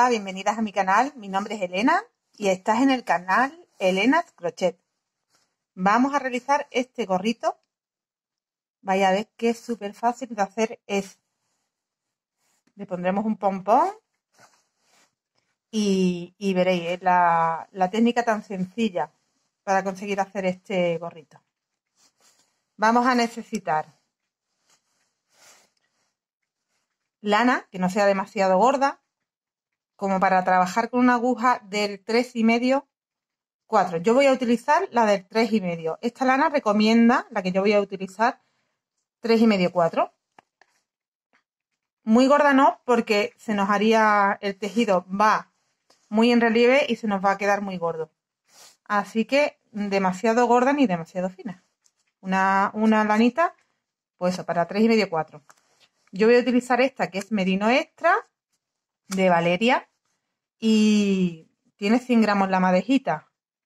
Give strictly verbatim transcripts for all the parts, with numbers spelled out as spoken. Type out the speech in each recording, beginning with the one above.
bienvenidas a mi canal. Mi nombre es Elena y estás en el canal Elena's Crochet. Vamos a realizar este gorrito. Vaya a ver que es súper fácil de hacer es. Le pondremos un pompón y, y veréis ¿eh? la, la técnica tan sencilla para conseguir hacer este gorrito. Vamos a necesitar lana que no sea demasiado gorda, como para trabajar con una aguja del tres y medio, cuatro. Yo voy a utilizar la del tres y medio. Esta lana recomienda, la que yo voy a utilizar, tres y medio, cuatro. Muy gorda no, porque se nos haría, el tejido va muy en relieve y se nos va a quedar muy gordo. Así que demasiado gorda ni demasiado fina. Una, una lanita, pues eso, para tres y medio, cuatro. Yo voy a utilizar esta que es Merino Extra de Valeria y tiene cien gramos la madejita.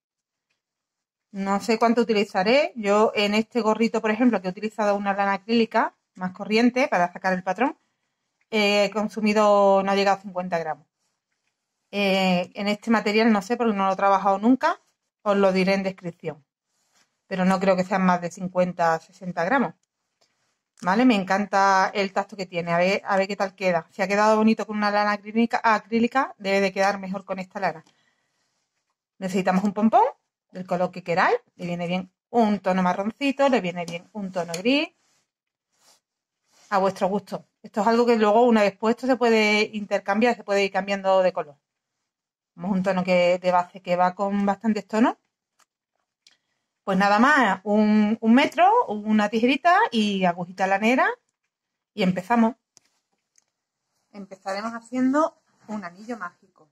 No sé cuánto utilizaré. Yo en este gorrito, por ejemplo, que he utilizado una lana acrílica más corriente para sacar el patrón, he consumido, no ha llegado a cincuenta gramos. Eh, en este material no sé porque no lo he trabajado nunca, os lo diré en descripción. Pero no creo que sean más de cincuenta a sesenta gramos. ¿Vale? Me encanta el tacto que tiene. A ver, a ver qué tal queda. Si ha quedado bonito con una lana acrílica, acrílica, debe de quedar mejor con esta lana. Necesitamos un pompón del color que queráis. Le viene bien un tono marroncito, le viene bien un tono gris. A vuestro gusto. Esto es algo que luego una vez puesto se puede intercambiar, se puede ir cambiando de color. Tenemos un tono que, de base que va con bastantes tonos. Pues nada más, un, un metro, una tijerita y agujita lanera y empezamos. Empezaremos haciendo un anillo mágico.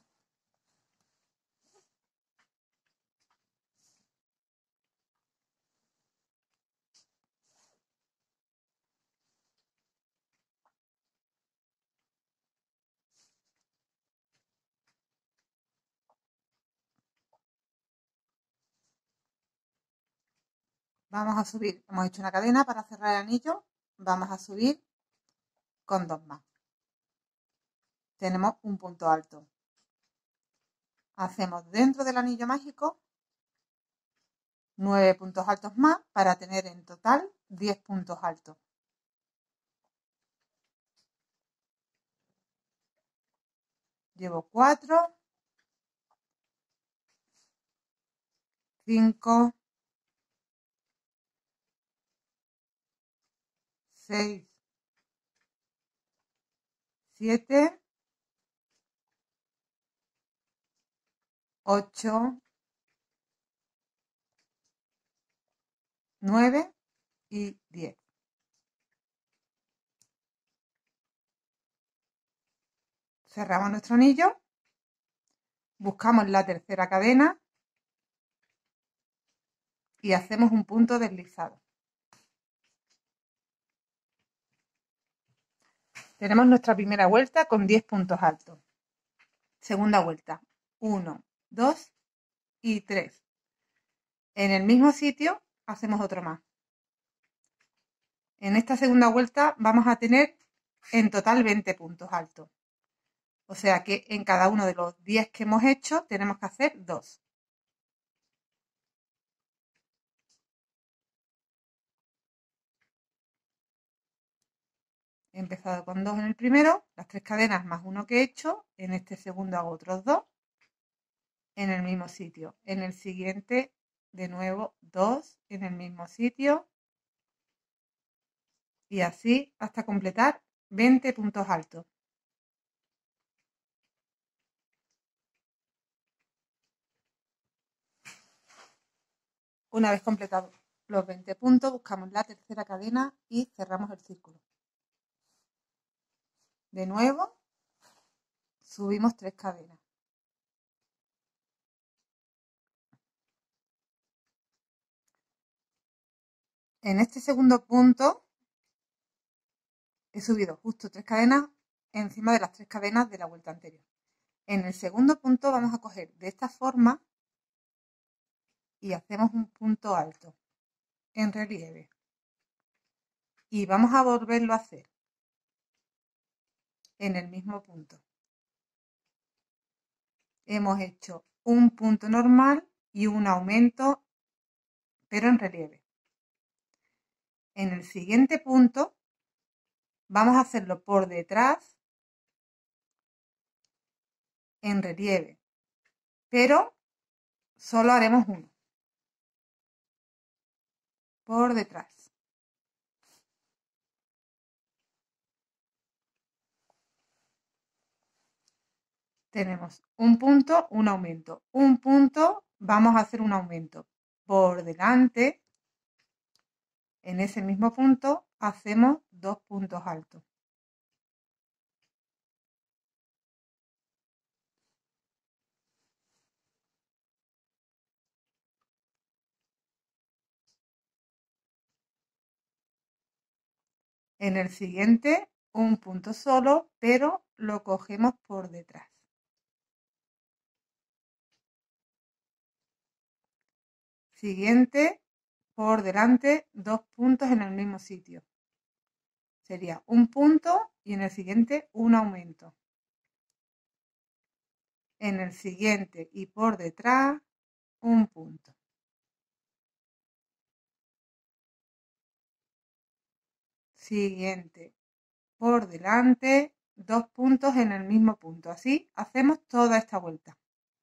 Vamos a subir, hemos hecho una cadena para cerrar el anillo, vamos a subir con dos más. Tenemos un punto alto. Hacemos dentro del anillo mágico nueve puntos altos más para tener en total diez puntos altos. Llevo cuatro, cinco, seis, siete, ocho, nueve y diez. Cerramos nuestro anillo, buscamos la tercera cadena y hacemos un punto deslizado. Tenemos nuestra primera vuelta con diez puntos altos. Segunda vuelta, uno, dos y tres. En el mismo sitio hacemos otro más. En esta segunda vuelta vamos a tener en total veinte puntos altos. O sea que en cada uno de los diez que hemos hecho tenemos que hacer dos. He empezado con dos en el primero, las tres cadenas más uno que he hecho. En este segundo hago otros dos en el mismo sitio. En el siguiente, de nuevo, dos en el mismo sitio. Y así hasta completar veinte puntos altos. Una vez completados los veinte puntos, buscamos la tercera cadena y cerramos el círculo. De nuevo, subimos tres cadenas. En este segundo punto he subido justo tres cadenas encima de las tres cadenas de la vuelta anterior. En el segundo punto vamos a coger de esta forma y hacemos un punto alto en relieve. Y vamos a volverlo a hacer en el mismo punto. hemos hecho un punto normal y un aumento, pero en relieve. En el siguiente punto vamos a hacerlo por detrás en relieve, pero solo haremos uno por detrás. Tenemos un punto, un aumento, un punto, vamos a hacer un aumento. Por delante, en ese mismo punto, hacemos dos puntos altos. En el siguiente, un punto solo, pero lo cogemos por detrás. Siguiente, por delante, dos puntos en el mismo sitio. Sería un punto y en el siguiente un aumento. En el siguiente y por detrás, un punto. Siguiente, por delante, dos puntos en el mismo punto. Así hacemos toda esta vuelta.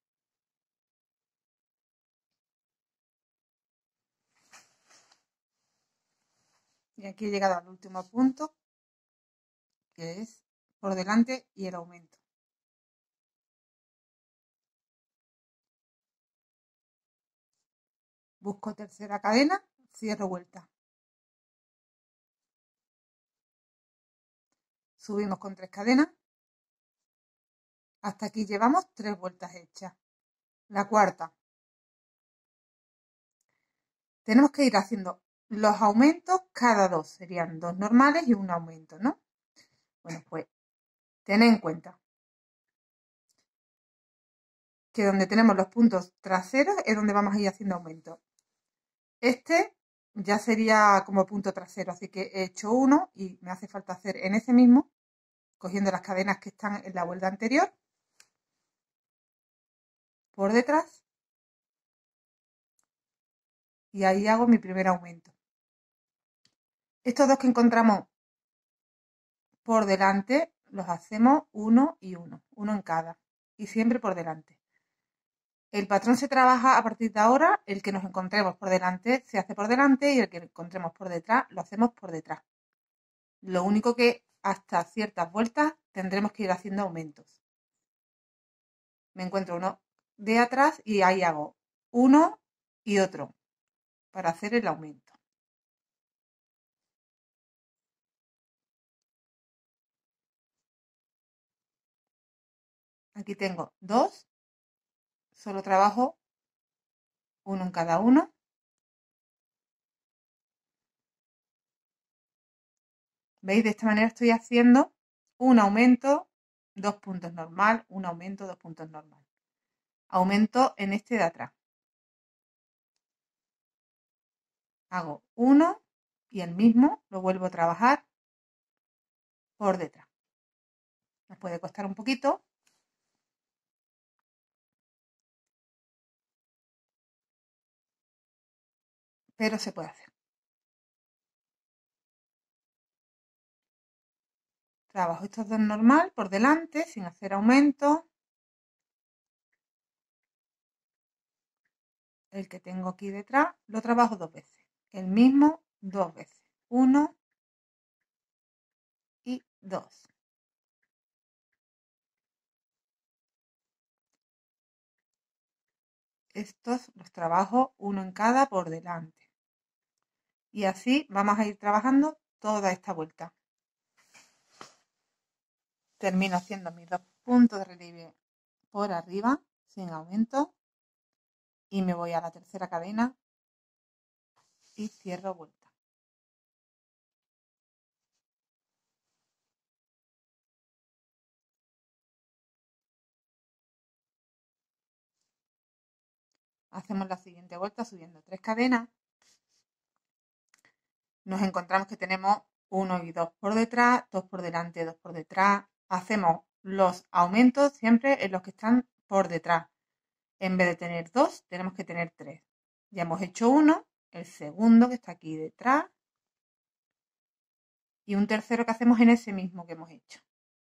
Y aquí he llegado al último punto, que es por delante y el aumento. Busco tercera cadena, cierro vuelta. Subimos con tres cadenas. Hasta aquí llevamos tres vueltas hechas. La cuarta. Tenemos que ir haciendo los aumentos cada dos. Serían dos normales y un aumento, ¿no? Bueno, pues tened en cuenta que donde tenemos los puntos traseros es donde vamos a ir haciendo aumentos. Este ya sería como punto trasero, así que he hecho uno y me hace falta hacer en ese mismo, cogiendo las cadenas que están en la vuelta anterior, por detrás, y ahí hago mi primer aumento. Estos dos que encontramos por delante los hacemos uno y uno, uno en cada, y siempre por delante. El patrón se trabaja a partir de ahora, el que nos encontremos por delante se hace por delante y el que encontremos por detrás lo hacemos por detrás. Lo único que hasta ciertas vueltas tendremos que ir haciendo aumentos. Me encuentro uno de atrás y ahí hago uno y otro para hacer el aumento. Aquí tengo dos, solo trabajo uno en cada uno. ¿Veis? De esta manera estoy haciendo un aumento, dos puntos normal, un aumento, dos puntos normal. Aumento en este de atrás. Hago uno y el mismo lo vuelvo a trabajar por detrás. Nos puede costar un poquito, pero se puede hacer. Trabajo estos dos normal por delante sin hacer aumento. El que tengo aquí detrás lo trabajo dos veces. El mismo dos veces. Uno y dos. Estos los trabajo uno en cada por delante. Y así vamos a ir trabajando toda esta vuelta. Termino haciendo mis dos puntos de relieve por arriba sin aumento y me voy a la tercera cadena y cierro vuelta. Hacemos la siguiente vuelta subiendo tres cadenas. Nos encontramos que tenemos uno y dos por detrás, dos por delante, dos por detrás. Hacemos los aumentos siempre en los que están por detrás, en vez de tener dos, tenemos que tener tres. Ya hemos hecho uno, el segundo que está aquí detrás y un tercero que hacemos en ese mismo que hemos hecho.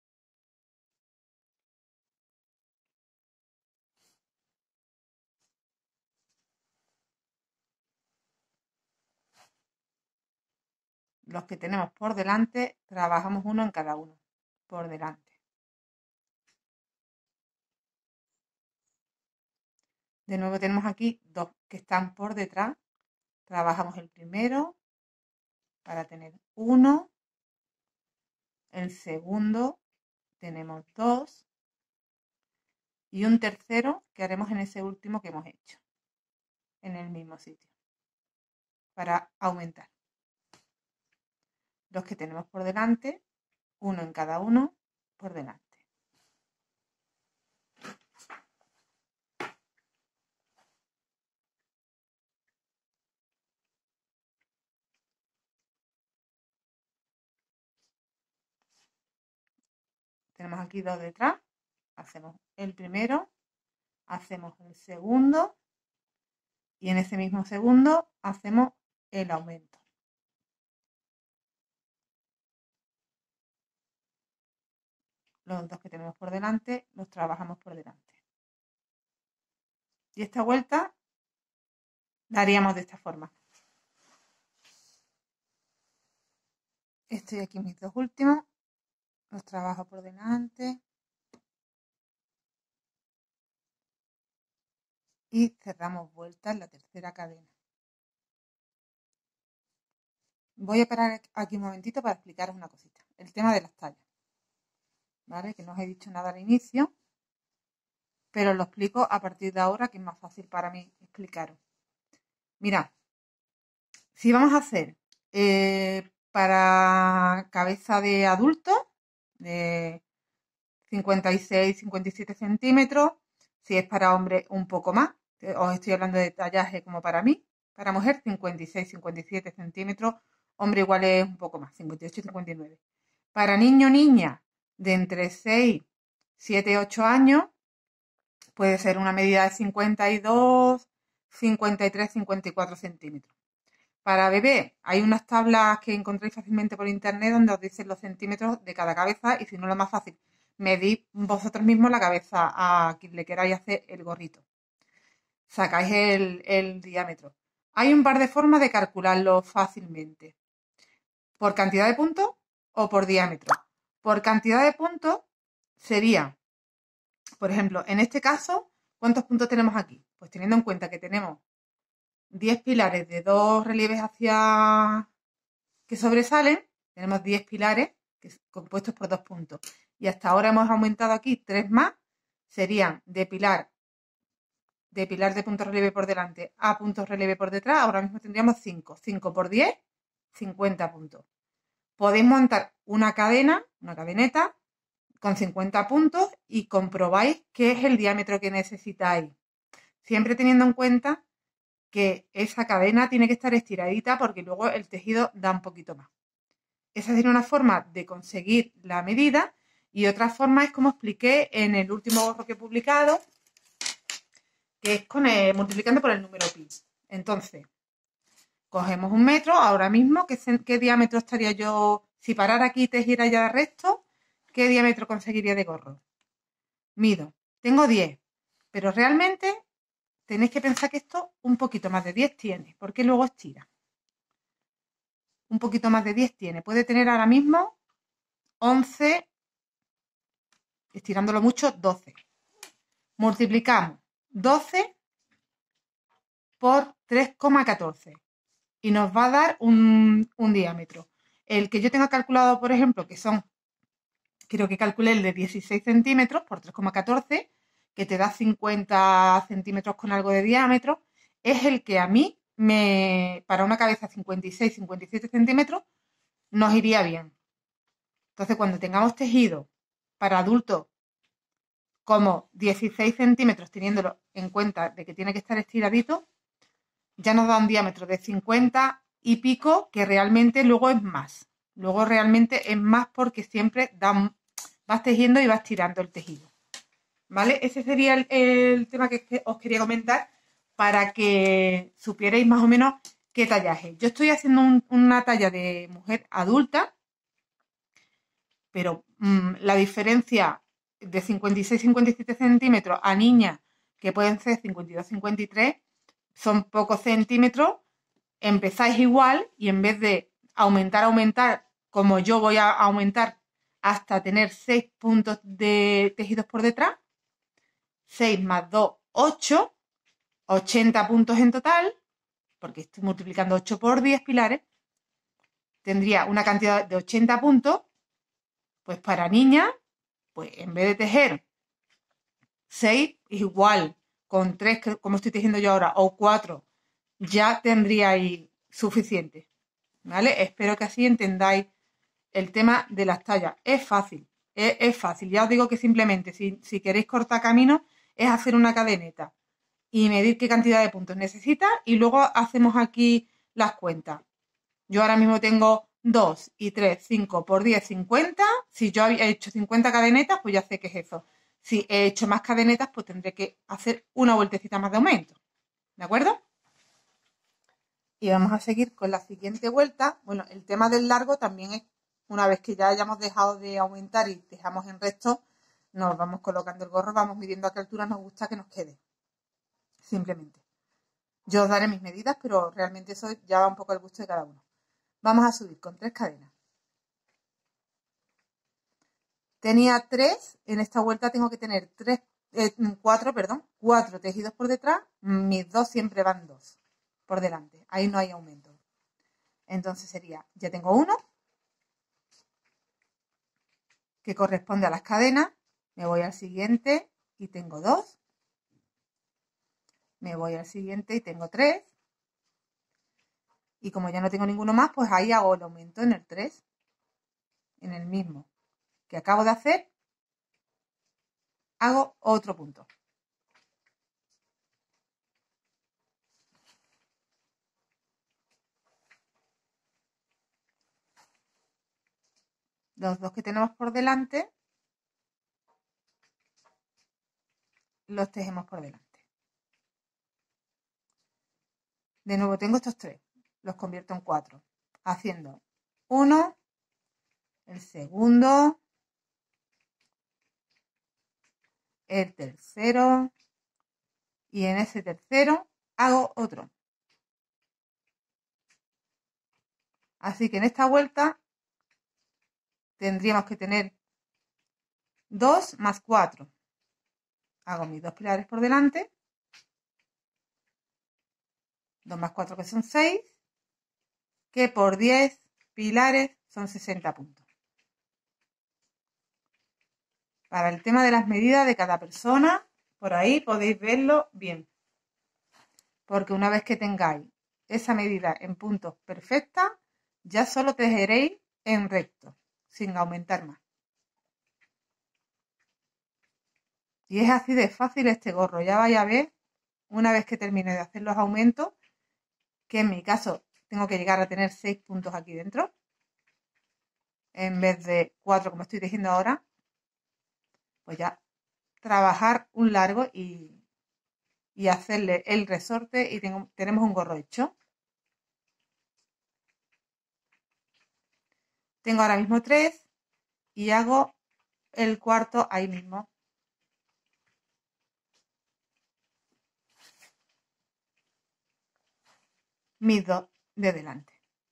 Los que tenemos por delante, trabajamos uno en cada uno, por delante. De nuevo tenemos aquí dos que están por detrás. Trabajamos el primero para tener uno. El segundo tenemos dos. Y un tercero que haremos en ese último que hemos hecho. En el mismo sitio. Para aumentar. Los que tenemos por delante, uno en cada uno, por delante. Tenemos aquí dos detrás, hacemos el primero, hacemos el segundo y en ese mismo segundo hacemos el aumento. Los dos que tenemos por delante los trabajamos por delante. Y esta vuelta la haríamos de esta forma. Estoy aquí mis dos últimos, los trabajo por delante y cerramos vuelta en la tercera cadena. Voy a parar aquí un momentito para explicaros una cosita, el tema de las tallas, ¿vale? Que no os he dicho nada al inicio, pero os lo explico a partir de ahora, que es más fácil para mí explicaros. Mirad, si vamos a hacer eh, para cabeza de adulto, de cincuenta y seis, cincuenta y siete centímetros, si es para hombre un poco más, os estoy hablando de tallaje como para mí, para mujer cincuenta y seis, cincuenta y siete centímetros, hombre igual es un poco más, cincuenta y ocho, cincuenta y nueve. Para niño o niña de entre seis, siete, ocho años, puede ser una medida de cincuenta y dos, cincuenta y tres, cincuenta y cuatro centímetros. Para bebé hay unas tablas que encontráis fácilmente por internet donde os dicen los centímetros de cada cabeza y si no lo más fácil, medid vosotros mismos la cabeza a quien le queráis hacer el gorrito. Sacáis el, el diámetro. Hay un par de formas de calcularlo fácilmente. Por cantidad de puntos o por diámetro. Por cantidad de puntos sería, por ejemplo, en este caso, ¿cuántos puntos tenemos aquí? Pues teniendo en cuenta que tenemos diez pilares de dos relieves hacia que sobresalen, tenemos diez pilares que compuestos por dos puntos. Y hasta ahora hemos aumentado aquí tres más, serían de pilar de pilar de punto relieve por delante a punto relieve por detrás, ahora mismo tendríamos cinco. cinco por diez, cincuenta puntos. Podéis montar una cadena, una cadeneta, con cincuenta puntos y comprobáis qué es el diámetro que necesitáis. Siempre teniendo en cuenta que esa cadena tiene que estar estiradita porque luego el tejido da un poquito más. Esa sería una forma de conseguir la medida y otra forma es como expliqué en el último gorro que he publicado, que es con el, multiplicando por el número pi. Entonces, cogemos un metro, ahora mismo, ¿qué, qué diámetro estaría yo, si parara aquí y tejiera ya de resto, qué diámetro conseguiría de gorro? Mido, tengo diez, pero realmente tenéis que pensar que esto un poquito más de diez tiene, porque luego estira. Un poquito más de diez tiene, puede tener ahora mismo once, estirándolo mucho, doce. Multiplicamos doce por tres coma catorce y nos va a dar un, un diámetro. El que yo tenga calculado, por ejemplo, que son, creo que calculé el de dieciséis centímetros por tres coma catorce, que te da cincuenta centímetros con algo de diámetro, es el que a mí, me para una cabeza cincuenta y seis, cincuenta y siete centímetros, nos iría bien. Entonces, cuando tengamos tejido para adultos como dieciséis centímetros, teniéndolo en cuenta de que tiene que estar estiradito, ya nos da un diámetro de cincuenta y pico, que realmente luego es más. Luego realmente es más porque siempre da, vas tejiendo y vas tirando el tejido. ¿vale? Ese sería el, el tema que, que os quería comentar para que supierais más o menos qué tallaje. Yo estoy haciendo un- una talla de mujer adulta, pero mmm, la diferencia de cincuenta y seis cincuenta y siete centímetros a niñas que pueden ser cincuenta y dos cincuenta y tres son pocos centímetros, empezáis igual y en vez de aumentar, aumentar, como yo voy a aumentar hasta tener seis puntos de tejidos por detrás, seis más dos, ocho, ochenta puntos en total, porque estoy multiplicando ocho por diez pilares, tendría una cantidad de ochenta puntos, pues para niñas, pues en vez de tejer seis, igual, con tres, como estoy tejiendo yo ahora, o cuatro, ya tendríais suficiente, ¿vale? Espero que así entendáis el tema de las tallas. Es fácil, es, es fácil. Ya os digo que simplemente, si, si queréis cortar camino, es hacer una cadeneta y medir qué cantidad de puntos necesita y luego hacemos aquí las cuentas. Yo ahora mismo tengo dos y tres, cinco por diez, cincuenta. Si yo había hecho cincuenta cadenetas, pues ya sé qué es eso. Si he hecho más cadenetas, pues tendré que hacer una vueltecita más de aumento. ¿De acuerdo? Y vamos a seguir con la siguiente vuelta. Bueno, el tema del largo también es, una vez que ya hayamos dejado de aumentar y dejamos en recto, nos vamos colocando el gorro, vamos midiendo a qué altura nos gusta que nos quede. Simplemente. Yo os daré mis medidas, pero realmente eso ya va un poco al gusto de cada uno. Vamos a subir con tres cadenas. Tenía tres, en esta vuelta tengo que tener tres, eh, cuatro, perdón, cuatro tejidos por detrás, mis dos siempre van dos por delante, ahí no hay aumento. Entonces sería, ya tengo uno, que corresponde a las cadenas, me voy al siguiente y tengo dos, me voy al siguiente y tengo tres, y como ya no tengo ninguno más, pues ahí hago el aumento en el tres, en el mismo que acabo de hacer, hago otro punto. Los dos que tenemos por delante, los tejemos por delante. De nuevo tengo estos tres, los convierto en cuatro, haciendo uno, el segundo, el tercero, y en ese tercero hago otro. Así que en esta vuelta tendríamos que tener dos más cuatro. Hago mis dos pilares por delante, dos más cuatro que son seis, que por diez pilares son sesenta puntos. Para el tema de las medidas de cada persona, por ahí podéis verlo bien. Porque una vez que tengáis esa medida en puntos perfecta, ya solo tejeréis en recto, sin aumentar más. Y es así de fácil este gorro. Ya vais a ver, una vez que termine de hacer los aumentos, que en mi caso tengo que llegar a tener seis puntos aquí dentro, en vez de cuatro como estoy tejiendo ahora, pues ya trabajar un largo y, y hacerle el resorte y tengo, tenemos un gorro hecho. Tengo ahora mismo tres y hago el cuarto ahí mismo. Mis dos de delante.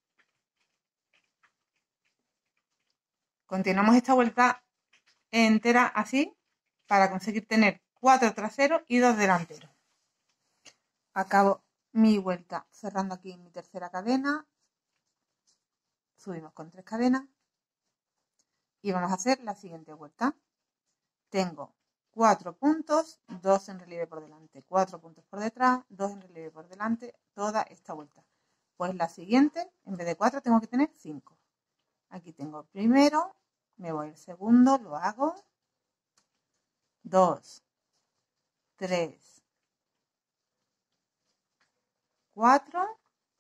Continuamos esta vuelta entera así para conseguir tener cuatro traseros y dos delanteros. Acabo mi vuelta cerrando aquí mi tercera cadena, subimos con tres cadenas y vamos a hacer la siguiente vuelta. Tengo cuatro puntos, dos en relieve por delante, cuatro puntos por detrás, dos en relieve por delante, toda esta vuelta. Pues la siguiente, en vez de cuatro, tengo que tener cinco. Aquí tengo el primero, me voy al segundo, lo hago, dos, tres, cuatro,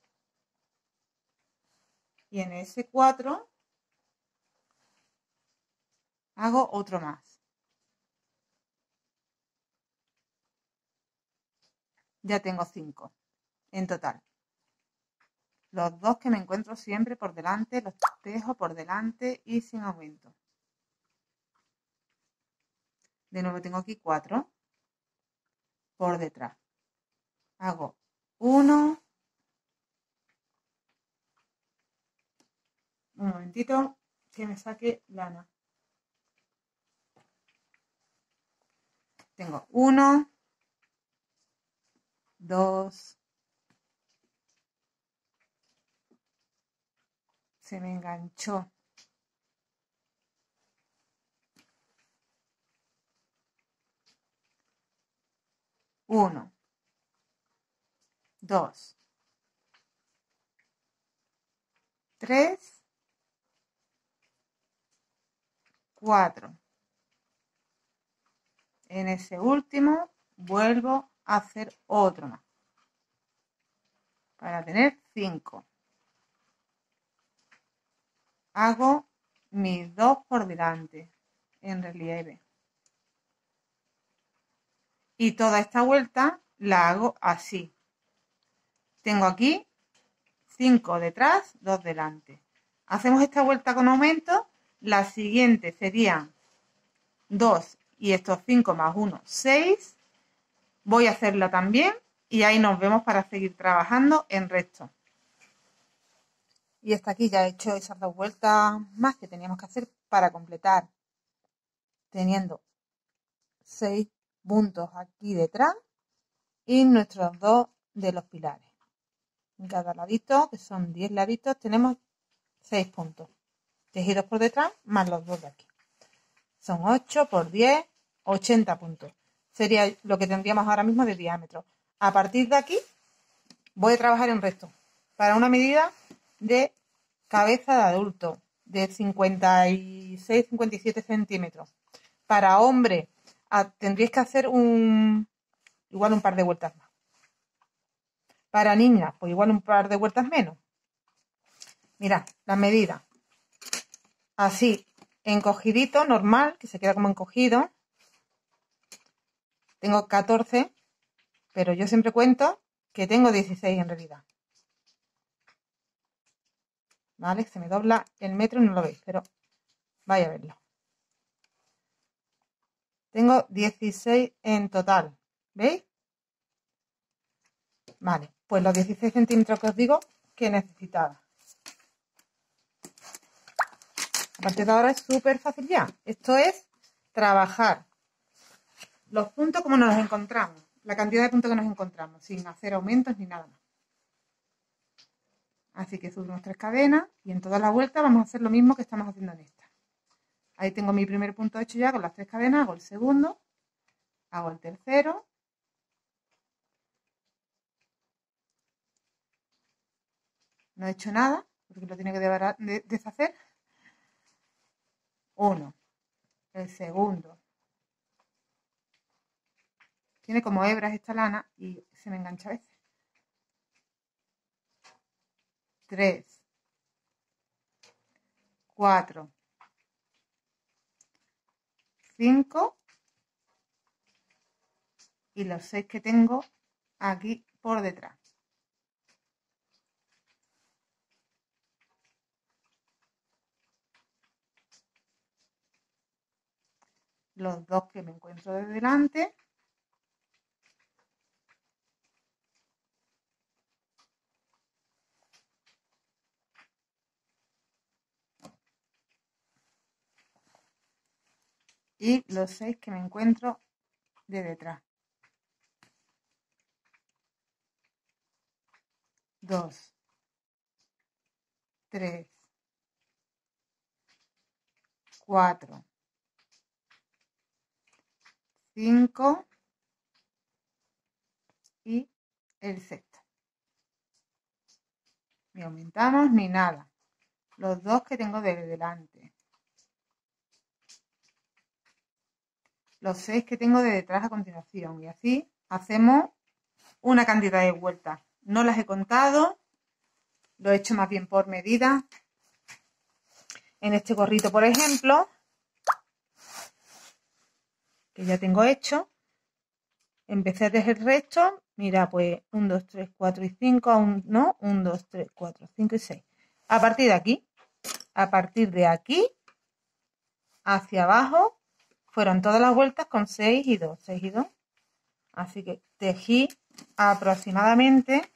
y en ese cuatro hago otro más. ya tengo cinco en total. Los dos que me encuentro siempre por delante, los tejo por delante y sin aumento. De nuevo tengo aquí cuatro por detrás. Hago uno. Un momentito que me saque lana. Tengo uno, dos, se me enganchó. Uno, dos, tres, cuatro. En ese último vuelvo a hacer otro más para tener cinco. Hago mis dos por delante en relieve y toda esta vuelta la hago así. Tengo aquí cinco detrás, dos delante. Hacemos esta vuelta con aumento. La siguiente sería dos y estos cinco más uno, seis. Voy a hacerla también y ahí nos vemos para seguir trabajando en recto. Y hasta aquí ya he hecho esas dos vueltas más que teníamos que hacer para completar, teniendo seis puntos aquí detrás y nuestros dos de los pilares. En cada ladito, que son diez laditos, tenemos seis puntos tejidos por detrás más los dos de aquí. Son ocho por diez, ochenta puntos. Sería lo que tendríamos ahora mismo de diámetro. A partir de aquí voy a trabajar en recto para una medida de cabeza de adulto de cincuenta y seis a cincuenta y siete centímetros. Para hombre a, tendríais que hacer un igual un par de vueltas más. Para niñas, pues igual un par de vueltas menos. Mirad, las medidas. Así, encogidito, normal, que se queda como encogido. Tengo catorce, pero yo siempre cuento que tengo dieciséis en realidad. ¿Vale? Se me dobla el metro y no lo veis, pero vaya a verlo. Tengo dieciséis en total, ¿veis? Vale, pues los dieciséis centímetros que os digo que necesitaba. A partir de ahora es súper fácil ya. Esto es trabajar los puntos como nos los encontramos, la cantidad de puntos que nos encontramos, sin hacer aumentos ni nada más. Así que subimos tres cadenas y en toda la vuelta vamos a hacer lo mismo que estamos haciendo en esta. Ahí tengo mi primer punto hecho ya con las tres cadenas, hago el segundo, hago el tercero, no he hecho nada porque lo tiene que deshacer. Uno, el segundo. Tiene como hebras esta lana y se me engancha a veces. Tres, cuatro, cinco y los seis que tengo aquí por detrás. Los dos que me encuentro de delante. Y los seis que me encuentro de detrás. Dos, tres, cuatro, cinco y el sexto. Ni aumentamos ni nada. Los dos que tengo de delante. Los seis que tengo de detrás a continuación. Y así hacemos una cantidad de vueltas. No las he contado. Lo he hecho más bien por medida. En este gorrito, por ejemplo, que ya tengo hecho, empecé a tejer recto, Mira, pues uno, dos, tres, cuatro y cinco, aún no, uno, dos, tres, cuatro, cinco y seis. A partir de aquí, a partir de aquí, hacia abajo, fueron todas las vueltas con seis y dos, seis y dos. Así que tejí aproximadamente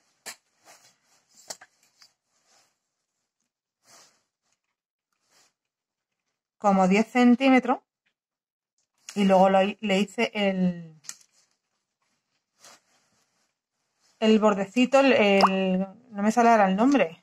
como diez centímetros y luego lo, le hice el, el bordecito, el, el, no me sale ahora el nombre,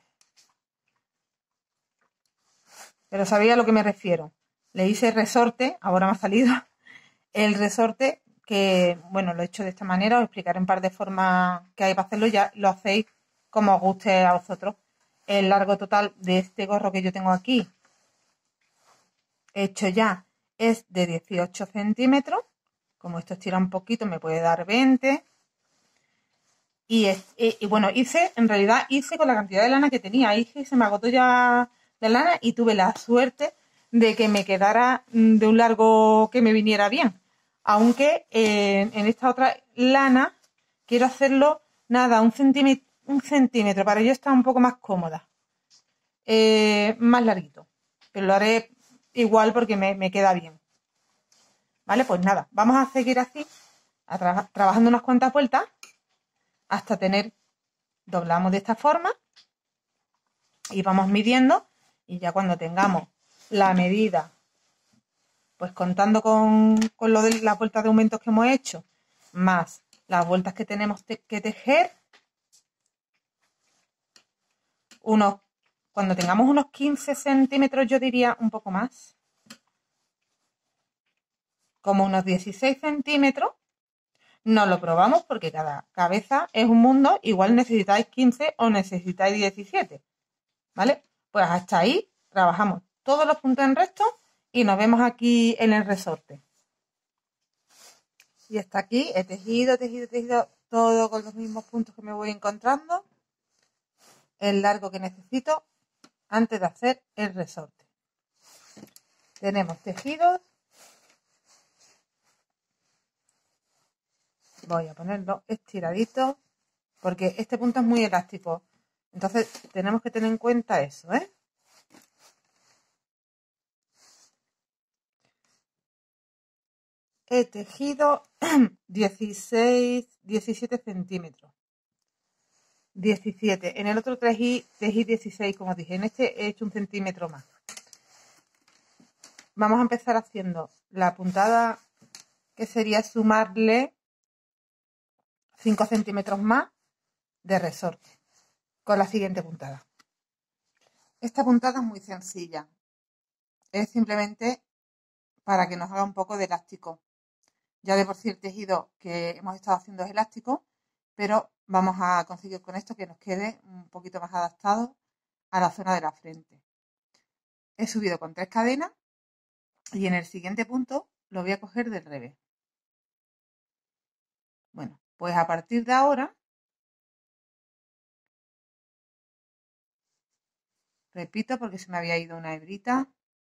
pero sabía a lo que me refiero. Le hice resorte, ahora me ha salido el resorte, que bueno, lo he hecho de esta manera, os explicaré un par de formas que hay para hacerlo, ya lo hacéis como os guste a vosotros. El largo total de este gorro que yo tengo aquí, hecho ya, es de dieciocho centímetros. Como esto estira un poquito, me puede dar veinte. Y, es, y, y bueno, hice, en realidad hice con la cantidad de lana que tenía. Hice, se me agotó ya la lana y tuve la suerte de que me quedara de un largo que me viniera bien. Aunque eh, en esta otra lana quiero hacerlo, nada, un centímetro, un centímetro para yo estar un poco más cómoda. Eh, más larguito. Pero lo haré igual porque me, me queda bien. Vale, pues nada, vamos a seguir así, a tra trabajando unas cuantas vueltas hasta tener, doblamos de esta forma y vamos midiendo, y ya cuando tengamos la medida, pues contando con, con lo de las vueltas de aumentos que hemos hecho, más las vueltas que tenemos te que tejer, unos, cuando tengamos unos quince centímetros, yo diría un poco más, como unos dieciséis centímetros, no lo probamos porque cada cabeza es un mundo, igual necesitáis quince o necesitáis diecisiete, ¿vale? Pues hasta ahí trabajamos todos los puntos en recto y nos vemos aquí en el resorte. Y hasta aquí he tejido, tejido, tejido todo con los mismos puntos que me voy encontrando, el largo que necesito antes de hacer el resorte. Tenemos tejidos, voy a ponerlo estiradito porque este punto es muy elástico, entonces tenemos que tener en cuenta eso, ¿eh? He tejido dieciséis, diecisiete centímetros. diecisiete. En el otro tejí, tejí dieciséis, como dije. En este he hecho un centímetro más. Vamos a empezar haciendo la puntada, que sería sumarle cinco centímetros más de resorte con la siguiente puntada. Esta puntada es muy sencilla. Es simplemente para que nos haga un poco de elástico. Ya de por sí el tejido que hemos estado haciendo es elástico, pero vamos a conseguir con esto que nos quede un poquito más adaptado a la zona de la frente. He subido con tres cadenas y en el siguiente punto lo voy a coger del revés. Bueno, pues a partir de ahora, repito porque se me había ido una hebrita,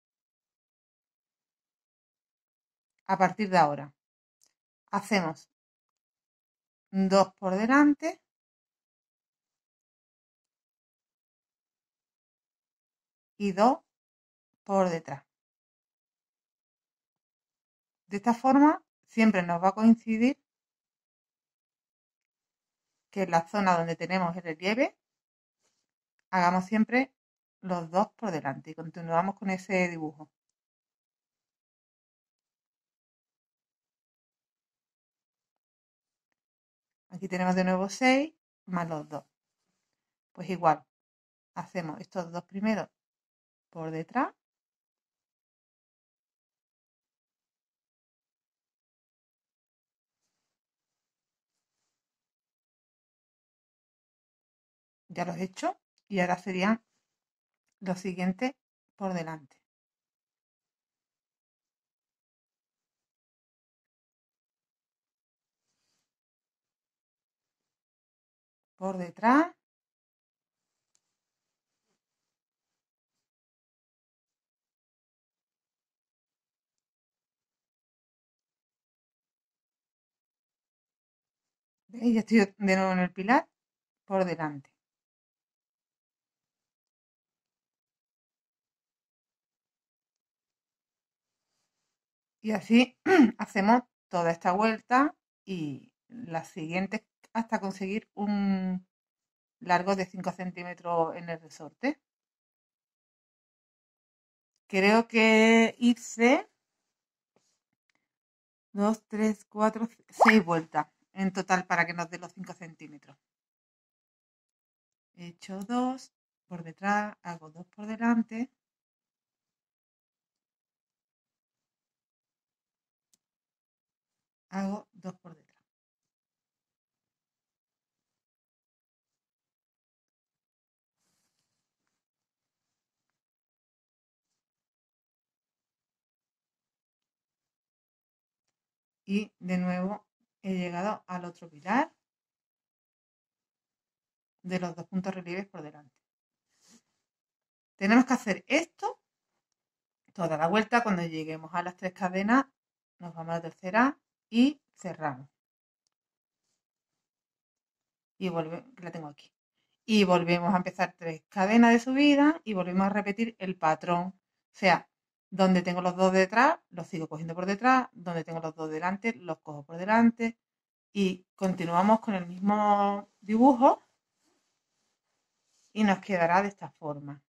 a partir de ahora hacemos dos por delante y dos por detrás. De esta forma siempre nos va a coincidir que en la zona donde tenemos el relieve hagamos siempre los dos por delante y continuamos con ese dibujo. Aquí tenemos de nuevo seis más los dos. Pues igual, hacemos estos dos primeros por detrás. Ya los he hecho y ahora serían los siguientes por delante. Por detrás. Y ya estoy de nuevo en el pilar por delante. Y así hacemos toda esta vuelta y las siguientes hasta conseguir un largo de cinco centímetros en el resorte. Creo que hice dos, tres, cuatro, seis vueltas en total para que nos dé los cinco centímetros. He hecho dos por detrás, hago dos por delante. Hago dos por detrás. Y de nuevo he llegado al otro pilar de los dos puntos relieves por delante. Tenemos que hacer esto toda la vuelta. Cuando lleguemos a las tres cadenas nos vamos a la tercera y cerramos. Y volvemos, la tengo aquí. Y volvemos a empezar tres cadenas de subida y volvemos a repetir el patrón. O sea, donde tengo los dos detrás, los sigo cogiendo por detrás, donde tengo los dos delante, los cojo por delante y continuamos con el mismo dibujo y nos quedará de esta forma.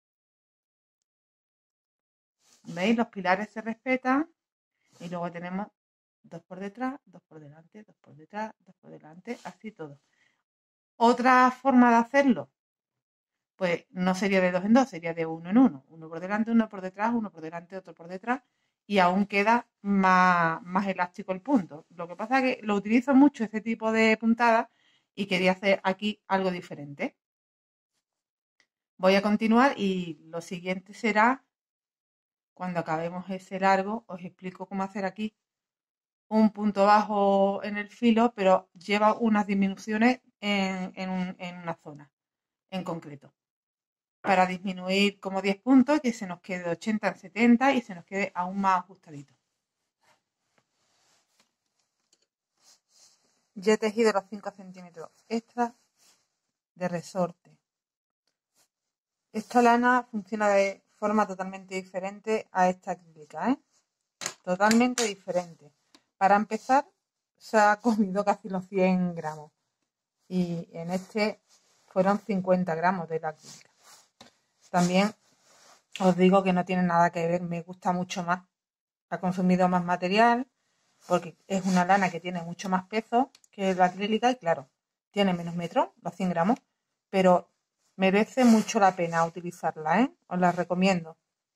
¿Veis? Los pilares se respetan y luego tenemos dos por detrás, dos por delante, dos por detrás, dos por delante, así todo. Otra forma de hacerlo, pues no sería de dos en dos, sería de uno en uno. Uno por delante, uno por detrás, uno por delante, otro por detrás. Y aún queda más, más elástico el punto. Lo que pasa es que lo utilizo mucho este tipo de puntadas y quería hacer aquí algo diferente. Voy a continuar y lo siguiente será, cuando acabemos ese largo, os explico cómo hacer aquí un punto bajo en el filo, pero lleva unas disminuciones en, en, un, en una zona en concreto. Para disminuir como diez puntos y que se nos quede de ochenta en setenta y se nos quede aún más ajustadito. Ya he tejido los cinco centímetros extra de resorte. Esta lana funciona de forma totalmente diferente a esta acrílica, ¿eh? Totalmente diferente. Para empezar, se ha comido casi los cien gramos. Y en este fueron cincuenta gramos de la acrílica. También os digo que no tiene nada que ver, me gusta mucho más. Ha consumido más material porque es una lana que tiene mucho más peso que la acrílica y claro, tiene menos metros, los cien gramos, pero merece mucho la pena utilizarla, ¿eh? Os la recomiendo.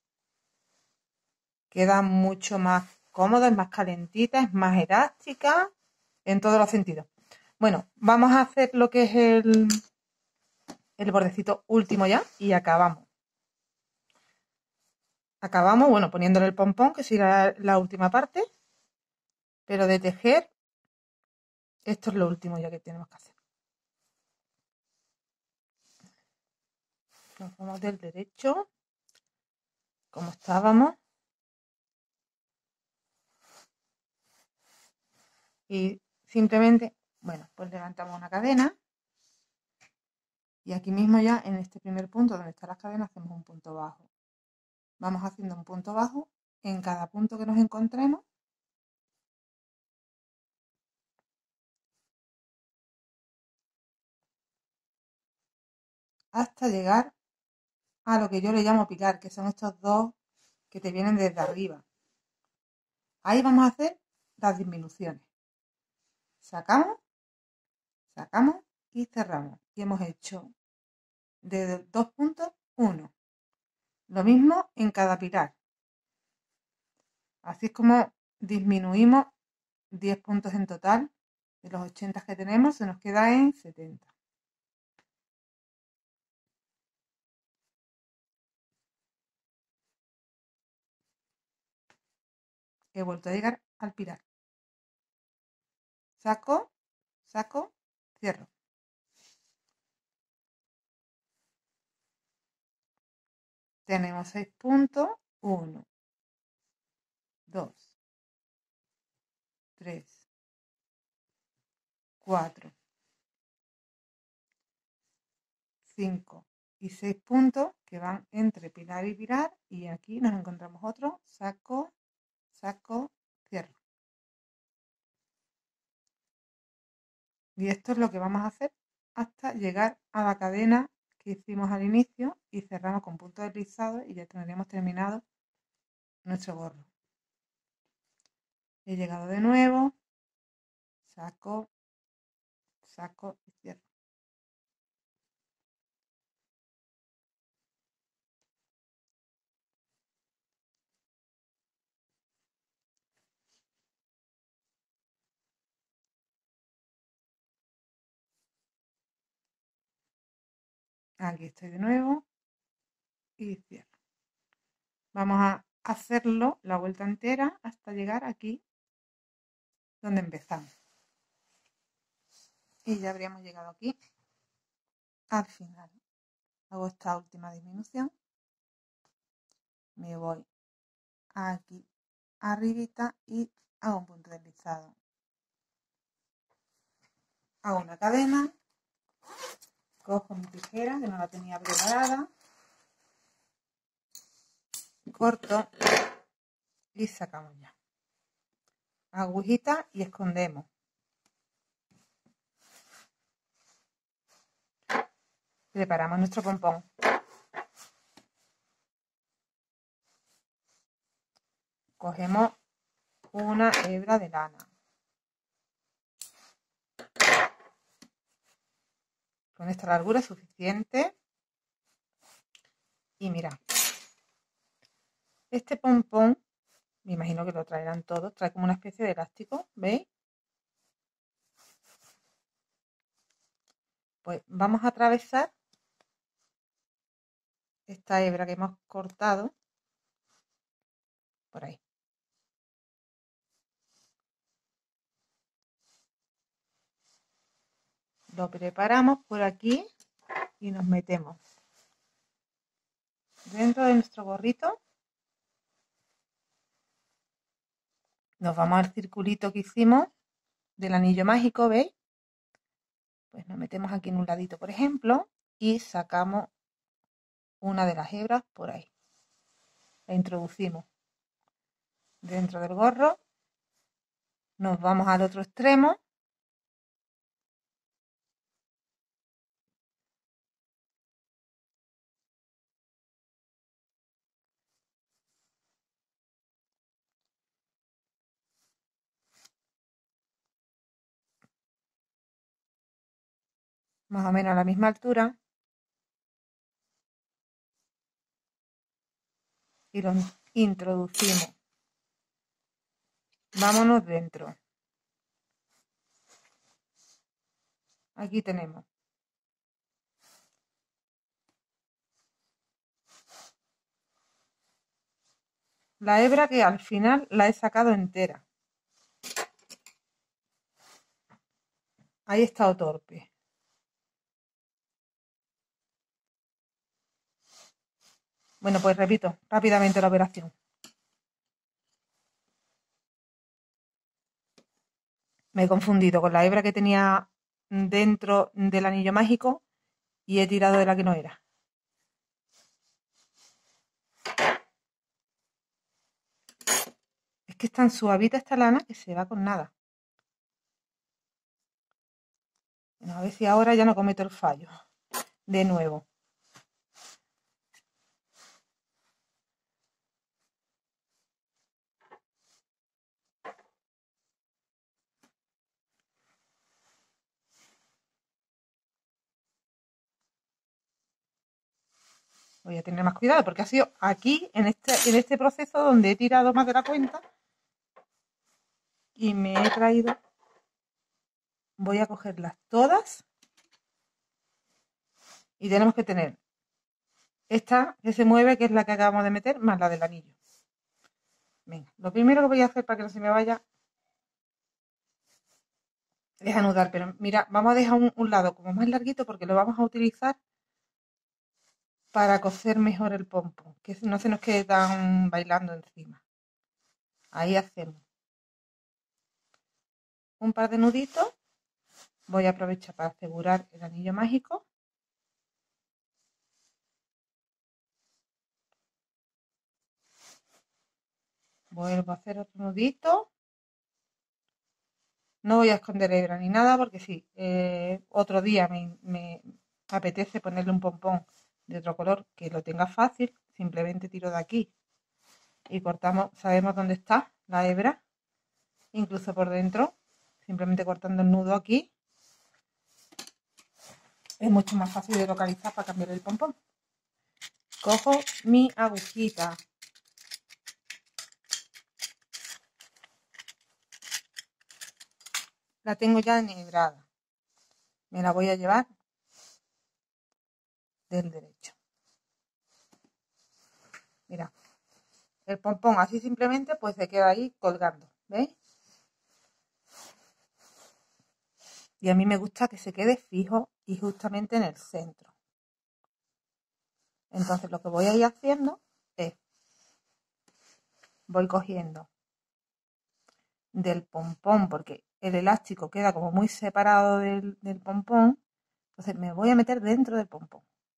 Queda mucho más cómoda, es más calentita, es más elástica en todos los sentidos. Bueno, vamos a hacer lo que es el, el bordecito último ya y acabamos. Acabamos, bueno, poniéndole el pompón, que será la última parte, pero de tejer, esto es lo último ya que tenemos que hacer. Nos vamos del derecho, como estábamos, y simplemente, bueno, pues levantamos una cadena y aquí mismo ya en este primer punto donde están las cadenas hacemos un punto bajo. Vamos haciendo un punto bajo en cada punto que nos encontremos hasta llegar a lo que yo le llamo pilar, que son estos dos que te vienen desde arriba. Ahí vamos a hacer las disminuciones. Sacamos, sacamos y cerramos. Y hemos hecho de dos puntos, uno. Lo mismo en cada pilar. Así es como disminuimos diez puntos en total. De los ochenta que tenemos se nos queda en setenta. He vuelto a llegar al pilar. Saco, saco, cierro. Tenemos seis puntos. uno, dos, tres, cuatro, cinco y seis puntos que van entre pilar y pilar, y aquí nos encontramos otro, saco, saco, cierro. Y esto es lo que vamos a hacer hasta llegar a la cadena que hicimos al inicio y cerramos con punto deslizado y ya tendríamos terminado nuestro gorro. He llegado de nuevo, saco, saco y cierro. Aquí estoy de nuevo y cierro. Vamos a hacerlo la vuelta entera hasta llegar aquí donde empezamos. Y ya habríamos llegado aquí al final. Hago esta última disminución. Me voy aquí arribita y hago un punto deslizado. Hago una cadena. Cojo mi tijera, que no la tenía preparada. Corto y sacamos ya. Agujita y escondemos. Preparamos nuestro pompón. Cogemos una hebra de lana. Con esta largura es suficiente. Y mira, este pompón, me imagino que lo traerán todos, trae como una especie de elástico, ¿veis? Pues vamos a atravesar esta hebra que hemos cortado por ahí. Lo preparamos por aquí y nos metemos dentro de nuestro gorrito. Nos vamos al circulito que hicimos del anillo mágico, ¿veis? Pues nos metemos aquí en un ladito, por ejemplo, y sacamos una de las hebras por ahí. La introducimos dentro del gorro. Nos vamos al otro extremo. Más o menos a la misma altura. Y lo introducimos. Vámonos dentro. Aquí tenemos. La hebra que al final la he sacado entera. Ahí he estado torpe. Bueno, pues repito rápidamente la operación. Me he confundido con la hebra que tenía dentro del anillo mágico y he tirado de la que no era. Es que es tan suavita esta lana que se va con nada. Bueno, a ver si ahora ya no cometo el fallo. De nuevo. Voy a tener más cuidado porque ha sido aquí, en este, en este proceso, donde he tirado más de la cuenta y me he traído. Voy a cogerlas todas y tenemos que tener esta que se mueve, que es la que acabamos de meter, más la del anillo. Venga, lo primero que voy a hacer para que no se me vaya es anudar, pero mira, vamos a dejar un, un lado como más larguito porque lo vamos a utilizar para coser mejor el pompón, que no se nos quede tan bailando encima. Ahí hacemos un par de nuditos. Voy a aprovechar para asegurar el anillo mágico Vuelvo a hacer otro nudito. No voy a esconder hebra ni nada porque sí, eh, otro día me, me apetece ponerle un pompón de otro color que lo tenga fácil. Simplemente tiro de aquí y cortamos, sabemos dónde está la hebra, incluso por dentro, simplemente cortando el nudo aquí. Es mucho más fácil de localizar para cambiar el pompón. Cojo mi agujita. La tengo ya enhebrada. Me la voy a llevar del derecho. Mira, el pompón así simplemente pues se queda ahí colgando, ¿veis? Y a mí me gusta que se quede fijo y justamente en el centro. Entonces lo que voy a ir haciendo es, voy cogiendo del pompón, porque el elástico queda como muy separado del, del pompón, entonces me voy a meter dentro del pompón.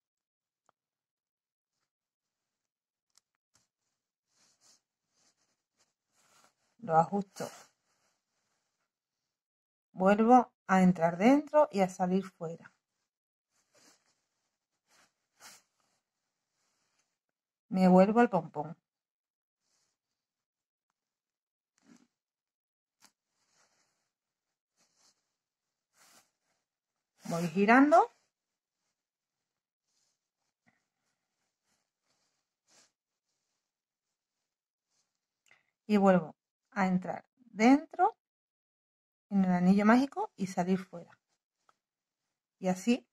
Lo ajusto. Vuelvo a entrar dentro y a salir fuera. Me vuelvo al pompón. Voy girando. Y vuelvo a entrar dentro en el anillo mágico y salir fuera. Y así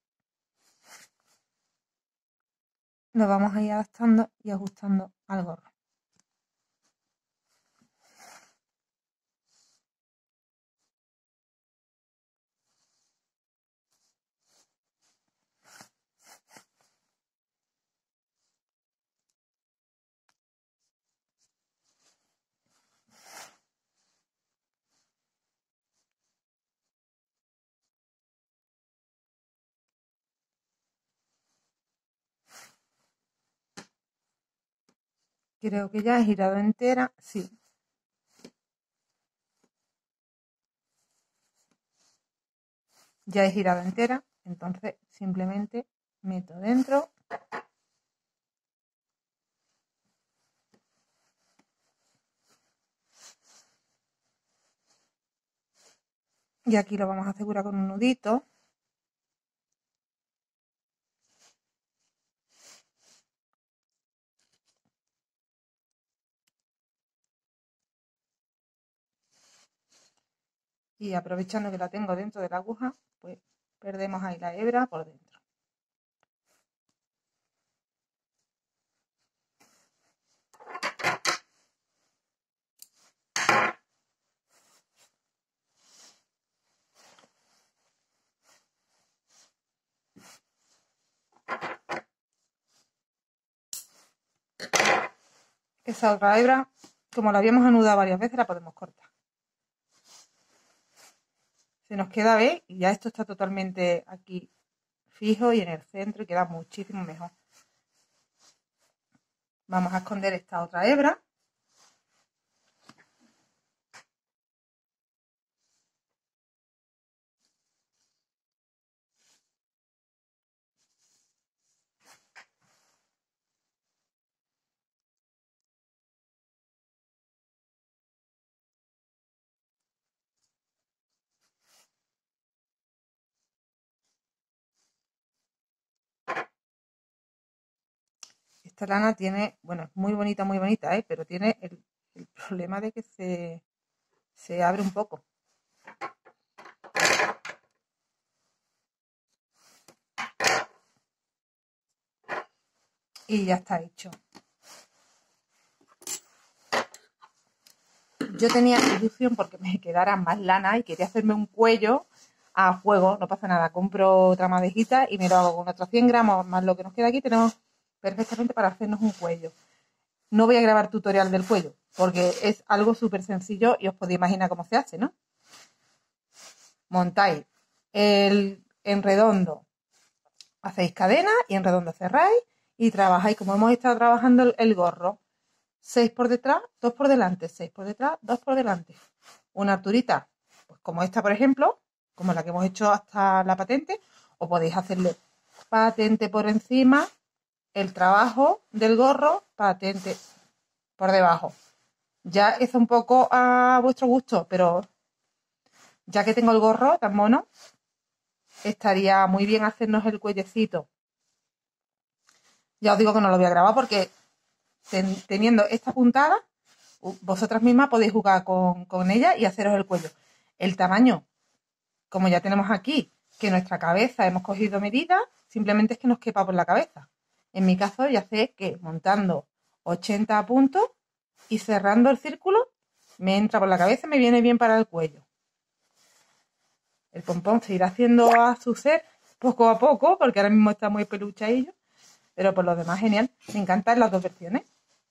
nos vamos a ir adaptando y ajustando al gorro. Creo que ya he girado entera, sí. Ya he girado entera, entonces simplemente meto dentro. Y aquí lo vamos a asegurar con un nudito. Y aprovechando que la tengo dentro de la aguja, pues perdemos ahí la hebra por dentro. Esa otra hebra, como la habíamos anudado varias veces, la podemos cortar. Se nos queda, ¿veis? Y ya esto está totalmente aquí fijo y en el centro y queda muchísimo mejor. Vamos a esconder esta otra hebra. Esta lana tiene, bueno, es muy bonita, muy bonita, ¿eh? Pero tiene el, el problema de que se, se abre un poco. Y ya está hecho. Yo tenía ilusión porque me quedara más lana y quería hacerme un cuello a fuego, no pasa nada, compro otra madejita y me lo hago con otros cien gramos más lo que nos queda aquí, tenemos perfectamente para hacernos un cuello. No voy a grabar tutorial del cuello porque es algo súper sencillo y os podéis imaginar cómo se hace, ¿no? Montáis el, en redondo, hacéis cadena y en redondo cerráis y trabajáis como hemos estado trabajando el, el gorro. seis por detrás, dos por delante, seis por detrás, dos por delante. Una alturita, pues como esta, por ejemplo, como la que hemos hecho hasta la patente, o podéis hacerle patente por encima, el trabajo del gorro, patente por debajo. Ya es un poco a vuestro gusto, pero ya que tengo el gorro tan mono, estaría muy bien hacernos el cuellecito. Ya os digo que no lo voy a grabar porque ten, teniendo esta puntada, vosotras mismas podéis jugar con, con ella y haceros el cuello. El tamaño, como ya tenemos aquí, que nuestra cabeza hemos cogido medidas, simplemente es que nos quepa por la cabeza. En mi caso ya sé que montando ochenta puntos y cerrando el círculo, me entra por la cabeza y me viene bien para el cuello. El pompón se irá haciendo a su ser poco a poco, porque ahora mismo está muy peluchadillo, pero por lo demás genial. Me encantan las dos versiones.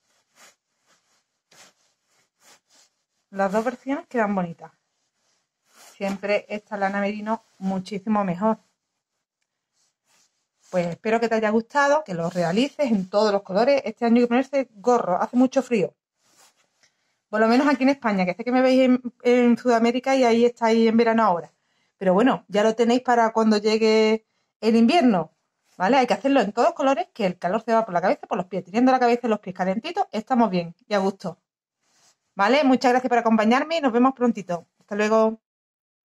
Las dos versiones quedan bonitas. Siempre esta lana merino muchísimo mejor. Pues espero que te haya gustado, que lo realices en todos los colores. Este año hay que ponerse gorro, hace mucho frío. Por lo menos aquí en España, que sé que me veis en, en Sudamérica y ahí estáis en verano ahora. Pero bueno, ya lo tenéis para cuando llegue el invierno, ¿vale? Hay que hacerlo en todos colores, que el calor se va por la cabeza y por los pies. Teniendo la cabeza y los pies calentitos, estamos bien y a gusto. ¿Vale? Muchas gracias por acompañarme y nos vemos prontito. Hasta luego.